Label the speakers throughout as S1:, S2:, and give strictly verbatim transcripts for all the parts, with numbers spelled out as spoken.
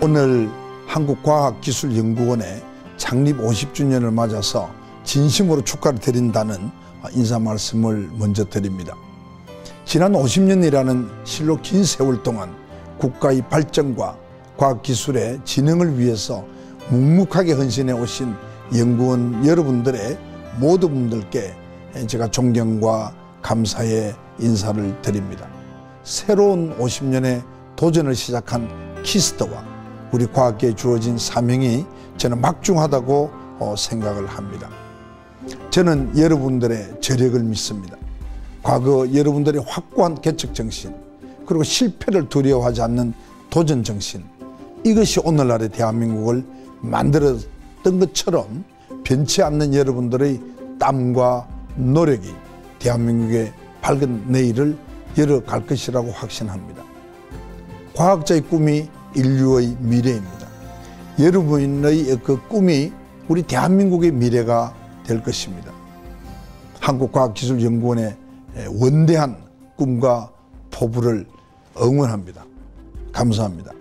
S1: 오늘 한국과학기술연구원의 창립 오십 주년을 맞아서 진심으로 축하를 드린다는 인사 말씀을 먼저 드립니다. 지난 오십 년이라는 실로 긴 세월 동안 국가의 발전과 과학기술의 진흥을 위해서 묵묵하게 헌신해 오신 연구원 여러분들의 모든 분들께 제가 존경과 감사의 인사를 드립니다. 새로운 오십 년의 도전을 시작한 키스트와 우리 과학계에 주어진 사명이 저는 막중하다고 생각을 합니다. 저는 여러분들의 저력을 믿습니다. 과거 여러분들의 확고한 개척정신, 그리고 실패를 두려워하지 않는 도전정신, 이것이 오늘날의 대한민국을 만들었던 것처럼 변치 않는 여러분들의 땀과 노력이 대한민국의 밝은 내일을 열어갈 것이라고 확신합니다. 과학자의 꿈이 인류의 미래입니다. 여러분의 그 꿈이 우리 대한민국의 미래가 될 것입니다. 한국과학기술연구원의 원대한 꿈과 포부를 응원합니다. 감사합니다.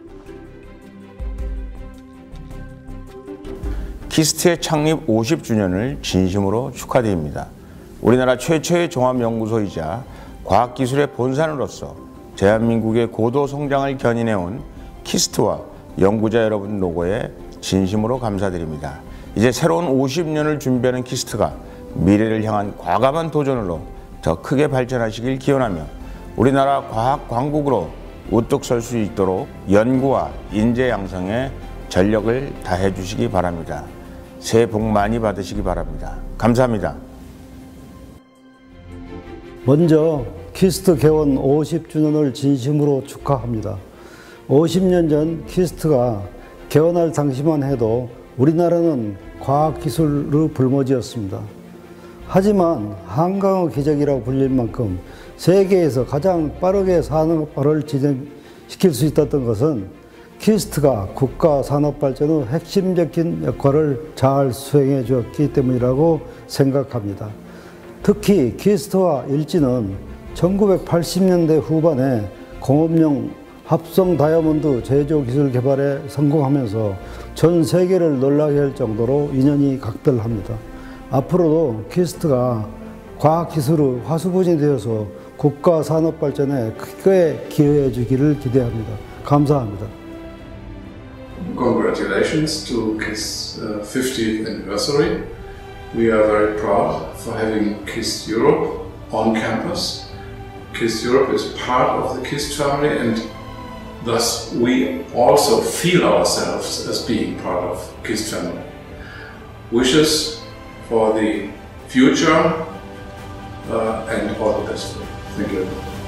S2: 키스트의 창립 오십 주년을 진심으로 축하드립니다. 우리나라 최초의 종합연구소이자 과학기술의 본산으로서 대한민국의 고도 성장을 견인해온 키스트와 연구자 여러분 노고에 진심으로 감사드립니다. 이제 새로운 오십 년을 준비하는 키스트가 미래를 향한 과감한 도전으로 더 크게 발전하시길 기원하며 우리나라 과학 강국으로 우뚝 설 수 있도록 연구와 인재 양성에 전력을 다해 주시기 바랍니다. 새해 복 많이 받으시기 바랍니다. 감사합니다.
S3: 먼저 키스트 개원 오십 주년을 진심으로 축하합니다. 오십 년 전 키스트가 개원할 당시만 해도 우리나라는 과학기술의 불모지였습니다. 하지만 한강의 기적이라고 불릴 만큼 세계에서 가장 빠르게 산업화를 진행시킬 수 있었던 것은 키스트가 국가 산업발전의 핵심적인 역할을 잘 수행해 주었기 때문이라고 생각합니다. 특히 키스트와 일진은 천구백팔십 년대 후반에 공업용 합성 다이아몬드 제조 기술 개발에 성공하면서 전 세계를 놀라게 할 정도로 인연이 각별합니다. 앞으로도 키스트가 과학기술의 화수분이 되어서 국가 산업 발전에 크게 기여해 주기를 기대합니다. 감사합니다.
S4: Congratulations to KISS uh, fiftieth anniversary. We are very proud for having KISS Europe on campus. KISS Europe is part of the KISS family, and thus we also feel ourselves as being part of KISS family. Wishes for the future uh, and all the best. Thank you.